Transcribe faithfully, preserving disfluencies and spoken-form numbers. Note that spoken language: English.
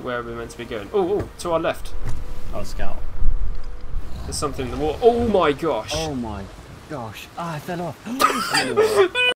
where we're meant to be going. Oh, oh, to our left. Oh, scout. There's something in the water. Oh my gosh. Oh my gosh. Ah, I fell off.